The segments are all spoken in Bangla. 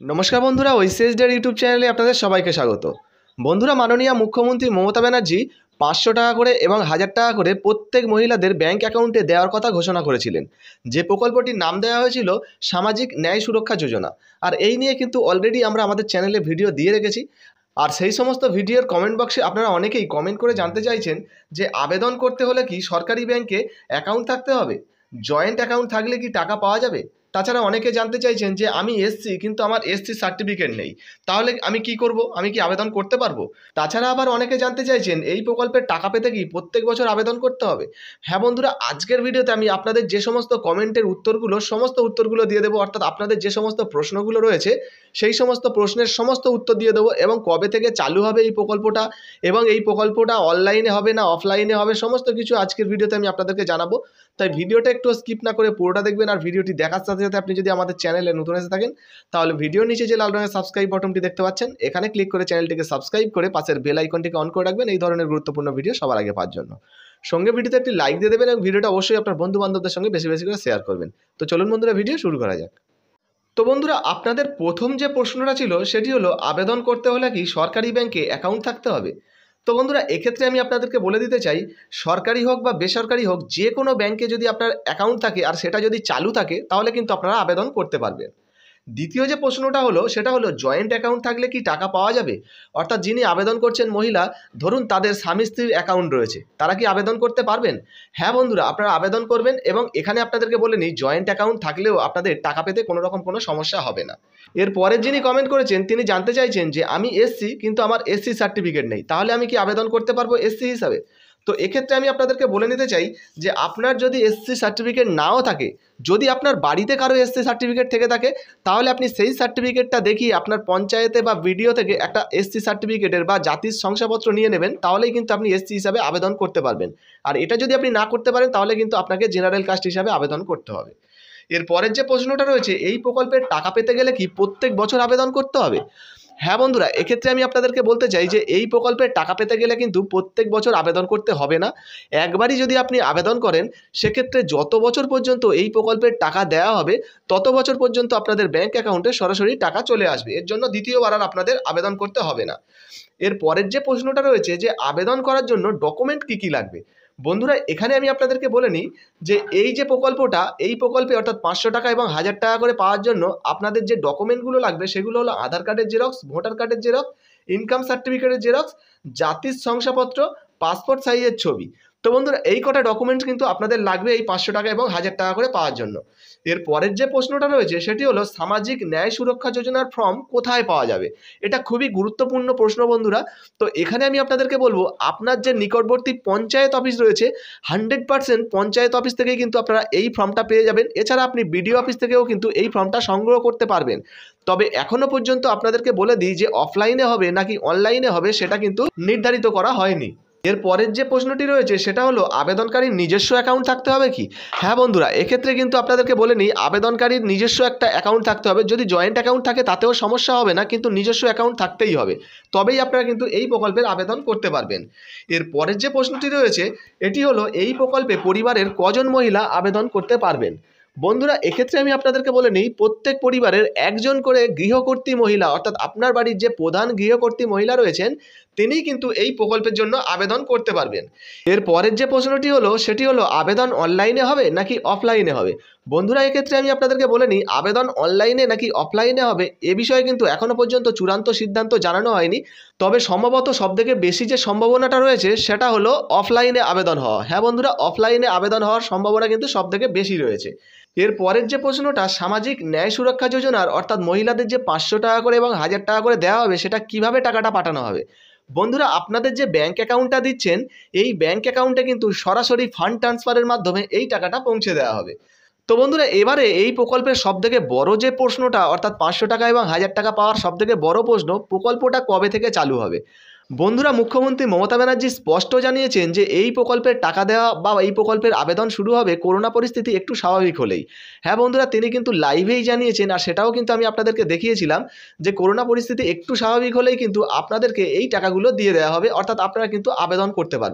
নমস্কার বন্ধুরা, ওইসিএসডি ইউটিউব চ্যানেলে আপনাদের সবাইকে স্বাগত। বন্ধুরা, মাননীয় মুখ্যমন্ত্রী মমতা ব্যানার্জি 500 টাকা করে এবং 1000 টাকা করে প্রত্যেক মহিলাদের ব্যাংক অ্যাকাউন্টে দেওয়ার কথা ঘোষণা করেছিলেন। যে প্রকল্পটির নাম দেওয়া হয়েছিল সামাজিক ন্যায় সুরক্ষা যোজনা। আর এই নিয়ে কিন্তু অলরেডি আমরা আমাদের চ্যানেলে ভিডিও দিয়ে রেখেছি। আর সেই সমস্ত ভিডিওর কমেন্ট বক্সে আপনারা অনেকেই কমেন্ট করে জানতে চাইছেন যে আবেদন করতে হলে কি সরকারি ব্যাংকে অ্যাকাউন্ট থাকতে হবে, জয়েন্ট অ্যাকাউন্ট থাকলে কি টাকা পাওয়া যাবে। তাছাড়া অনেকে জানতে চাইছেন যে আমি এসসি কিন্তু আমার এসসি সার্টিফিকেট নেই, তাহলে আমি কি করব, আমি কি আবেদন করতে পারবো। তাছাড়া আবার অনেকে জানতে চাইছেন এই প্রকল্পের টাকা পেতে কি প্রত্যেক বছর আবেদন করতে হবে। হ্যাঁ বন্ধুরা, আজকের ভিডিওতে আমি আপনাদের যে সমস্ত কমেন্টের উত্তরগুলো সমস্ত উত্তরগুলো দিয়ে দেবো, অর্থাৎ আপনাদের যে সমস্ত প্রশ্নগুলো রয়েছে সেই সমস্ত প্রশ্নের সমস্ত উত্তর দিয়ে দেবো, এবং কবে থেকে চালু হবে এই প্রকল্পটা, এবং এই প্রকল্পটা অনলাইনে হবে না অফলাইনে হবে, সমস্ত কিছু আজকের ভিডিওতে আমি আপনাদেরকে জানাবো। তাই ভিডিওটা একটু স্কিপ না করে পুরোটা দেখবেন। আর ভিডিওটি দেখার সাথে সাথে আপনি যদি আমাদের চ্যানেলে নতুন এসে থাকেন তাহলে ভিডিওর নিচে যে লাল রঙের সাবস্ক্রাইব বাটনটি দেখতে পাচ্ছেন, এখানে ক্লিক করে চ্যানেলটিকে সাবস্ক্রাইব করে পাশের বেল আইকনটিকে অন করে রাখবেন এই ধরনের গুরুত্বপূর্ণ ভিডিও সবার আগে পাওয়ার জন্য। সঙ্গে ভিডিওতে একটি লাইক দিয়ে দেবেন এবং ভিডিওটা অবশ্যই আপনার বন্ধু বান্ধবদের সঙ্গে বেশি বেশি করে শেয়ার করবেন। তো চলুন বন্ধুরা, ভিডিও শুরু করা যাক। তো বন্ধুরা, আপনাদের প্রথম যে প্রশ্নটা ছিল সেটি হলো আবেদন করতে হলে কি সরকারি ব্যাংকে অ্যাকাউন্ট থাকতে হবে। তো বন্ধুরা, এক্ষেত্রে আমি আপনাদেরকে বলে দিতে চাই, সরকারি হোক বা বেসরকারি হোক, যে কোনো ব্যাংকে যদি আপনার অ্যাকাউন্ট থাকে আর সেটা যদি চালু থাকে তাহলে কিন্তু আপনারা আবেদন করতে পারবেন। দ্বিতীয় যে প্রশ্নটা হলো সেটা হলো জয়েন্ট অ্যাকাউন্ট থাকলে কি টাকা পাওয়া যাবে। অর্থাৎ যিনি আবেদন করছেন মহিলা, ধরুন তাদের স্বামী স্ত্রীর অ্যাকাউন্ট রয়েছে, তারা কি আবেদন করতে পারবেন? হ্যাঁ বন্ধুরা, আপনারা আবেদন করবেন, এবং এখানে আপনাদেরকে বলে নিই জয়েন্ট অ্যাকাউন্ট থাকলেও আপনাদের টাকা পেতে কোনো রকম কোনো সমস্যা হবে না। এর পরের যিনি কমেন্ট করেছেন তিনি জানতে চাইছেন যে আমি এসসি কিন্তু আমার এসসি সার্টিফিকেট নেই, তাহলে আমি কি আবেদন করতে পারবো এসসি হিসাবে। তো এক্ষেত্রে আমি আপনাদেরকে বলে নিতে চাই যে আপনার যদি এসসি সার্টিফিকেট নাও থাকে, যদি আপনার বাড়িতে কারো এসসি সার্টিফিকেট থেকে থাকে তাহলে আপনি সেই সার্টিফিকেটটা দেখিয়ে আপনার পঞ্চায়েতে বা বিডিও থেকে একটা এসসি সার্টিফিকেটের বা জাতির শংসাপত্র নিয়ে নেবেন, তাহলেই কিন্তু আপনি এসসি হিসাবে আবেদন করতে পারবেন। আর এটা যদি আপনি না করতে পারেন তাহলে কিন্তু আপনাকে জেনারেল কাস্ট হিসাবে আবেদন করতে হবে। এর পরের যে প্রশ্নটা রয়েছে, এই প্রকল্পের টাকা পেতে গেলে কি প্রত্যেক বছর আবেদন করতে হবে। হ্যাঁ বন্ধুরা, এক্ষেত্রে আমি আপনাদেরকে বলতে চাই যে এই প্রকল্পের টাকা পেতে গেলে কিন্তু প্রত্যেক বছর আবেদন করতে হবে না। একবারই যদি আপনি আবেদন করেন সেক্ষেত্রে যত বছর পর্যন্ত এই প্রকল্পের টাকা দেওয়া হবে তত বছর পর্যন্ত আপনাদের ব্যাংক অ্যাকাউন্টে সরাসরি টাকা চলে আসবে। এর জন্য দ্বিতীয়বার আর আপনাদের আবেদন করতে হবে না। এর পরের যে প্রশ্নটা রয়েছে যে আবেদন করার জন্য ডকুমেন্ট কী কী লাগবে। বন্ধুরা, এখানে আমি আপনাদেরকে বলে নিই যে এই যে প্রকল্পটা, এই প্রকল্পে অর্থাৎ 500 টাকা এবং 1000 টাকা করে পাওয়ার জন্য আপনাদের যে ডকুমেন্টগুলো লাগবে সেগুলো হলো আধার কার্ডের জেরক্স, ভোটার কার্ডের জেরক্স, ইনকাম সার্টিফিকেটের জেরক্স, জাতির শংসাপত্র, পাসপোর্ট সাইজের ছবি। তো বন্ধুরা, এই কটা ডকুমেন্টস কিন্তু আপনাদের লাগবে এই 500 টাকা এবং 1000 টাকা করে পাওয়ার জন্য। এর পরের যে প্রশ্নটা রয়েছে সেটি হলো সামাজিক ন্যায় সুরক্ষা যোজনার ফর্ম কোথায় পাওয়া যাবে। এটা খুবই গুরুত্বপূর্ণ প্রশ্ন বন্ধুরা। তো এখানে আমি আপনাদেরকে বলবো, আপনার যে নিকটবর্তী পঞ্চায়েত অফিস রয়েছে 100% পঞ্চায়েত অফিস থেকেই কিন্তু আপনারা এই ফর্মটা পেয়ে যাবেন। এছাড়া আপনি বিডিও অফিস থেকেও কিন্তু এই ফর্মটা সংগ্রহ করতে পারবেন। তবে এখনো পর্যন্ত আপনাদেরকে বলে দিই যে অফলাইনে হবে নাকি অনলাইনে হবে সেটা কিন্তু নির্ধারিত করা হয়নি। এর পরের যে প্রশ্নটি রয়েছে সেটা হলো আবেদনকারীর নিজস্ব অ্যাকাউন্ট থাকতে হবে কি। হ্যাঁ বন্ধুরা, এক্ষেত্রে কিন্তু আপনাদেরকে বলে নিই আবেদনকারীর নিজস্ব একটা অ্যাকাউন্ট থাকতে হবে। যদি জয়েন্ট অ্যাকাউন্ট থাকে তাতেও সমস্যা হবে না, কিন্তু নিজস্ব অ্যাকাউন্ট থাকতেই হবে, তবেই আপনারা কিন্তু এই প্রকল্পের আবেদন করতে পারবেন। এর পরের যে প্রশ্নটি রয়েছে এটি হলো এই প্রকল্পে পরিবারের কজন মহিলা আবেদন করতে পারবেন। বন্ধুরা, এক্ষেত্রে আমি আপনাদেরকে বলে নিই প্রত্যেক পরিবারের একজন করে গৃহকর্ত্রী মহিলা, অর্থাৎ আপনার বাড়ির যে প্রধান গৃহকর্ত্রী মহিলা রয়েছেন তিনিই কিন্তু এই প্রকল্পের জন্য আবেদন করতে পারবেন। এর পরের যে প্রশ্নটি হলো সেটি হলো আবেদন অনলাইনে হবে নাকি অফলাইনে হবে। বন্ধুরা, এক্ষেত্রে আমি আপনাদেরকে বলে নিই আবেদন অনলাইনে নাকি অফলাইনে হবে এ বিষয়ে কিন্তু এখনও পর্যন্ত চূড়ান্ত সিদ্ধান্ত জানানো হয়নি। তবে সম্ভবত সবথেকে বেশি যে সম্ভাবনাটা রয়েছে সেটা হলো অফলাইনে আবেদন হওয়া। হ্যাঁ বন্ধুরা, অফলাইনে আবেদন হওয়ার সম্ভাবনা কিন্তু সবথেকে বেশি রয়েছে। এর পরের যে প্রশ্নটা সামাজিক ন্যায় সুরক্ষা যোজনার, অর্থাৎ মহিলাদের যে 500 টাকা করে এবং 1000 টাকা করে দেওয়া হবে সেটা কিভাবে টাকাটা পাঠানো হবে। বন্ধুরা, আপনাদের যে ব্যাংক অ্যাকাউন্টটা দিচ্ছেন এই ব্যাংক অ্যাকাউন্টে কিন্তু সরাসরি ফান্ড ট্রান্সফারের মাধ্যমে এই টাকাটা পৌঁছে দেওয়া হবে। তো বন্ধুরা, এবারে এই প্রকল্পের সবথেকে বড় যে প্রশ্নটা, অর্থাৎ 500 টাকা এবং 1000 টাকা পাওয়ার সবথেকে বড় প্রশ্ন, প্রকল্পটা কবে থেকে চালু হবে। বন্ধুরা, মুখ্যমন্ত্রী মমতা ব্যানার্জি স্পষ্ট জানিয়েছেন যে এই প্রকল্পের টাকা দেওয়া বা এই প্রকল্পের আবেদন শুরু হবে করোনা পরিস্থিতি একটু স্বাভাবিক হলেই। হ্যাঁ বন্ধুরা, তিনি কিন্তু লাইভেই জানিয়েছেন, আর সেটাও কিন্তু আমি আপনাদেরকে দেখিয়েছিলাম যে করোনা পরিস্থিতি একটু স্বাভাবিক হলেই কিন্তু আপনাদেরকে এই টাকাগুলো দিয়ে দেওয়া হবে, অর্থাৎ আপনারা কিন্তু আবেদন করতে পারবেন।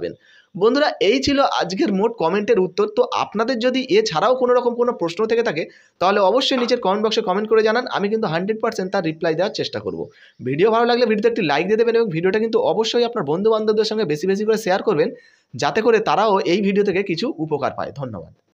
বন্ধুরা, এই ছিল আজকের মোট কমেন্টের উত্তর। তো আপনাদের যদি এছাড়াও কোনো রকম কোনো প্রশ্ন থেকে থাকে তাহলে অবশ্যই নিচের কমেন্ট বক্সে কমেন্ট করে জানান। আমি কিন্তু 100% তার রিপ্লাই দেওয়ার চেষ্টা করব। ভিডিও ভালো লাগলে ভিডিওতে একটি লাইক দিয়ে দেবেন এবং ভিডিওটা কিন্তু অবশ্যই আপনার বন্ধু বান্ধবদের সঙ্গে বেশি বেশি করে শেয়ার করবেন, যাতে করে তারাও এই ভিডিও থেকে কিছু উপকার পায়। ধন্যবাদ।